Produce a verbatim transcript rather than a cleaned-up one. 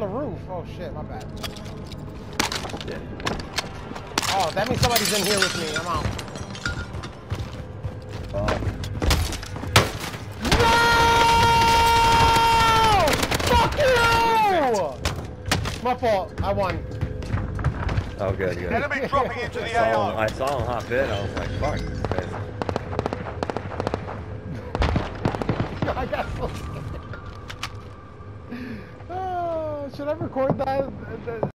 the roof. Oh shit, my bad. Yeah. Oh, that means somebody's in here with me. I'm out. Uh, no! Fuck you! My fault. I won. oh, good, good. Enemy dropping into the I A saw, him, O. I saw him hop in. I was like, fuck. This guy's... I got so scared. Oh, should I record that?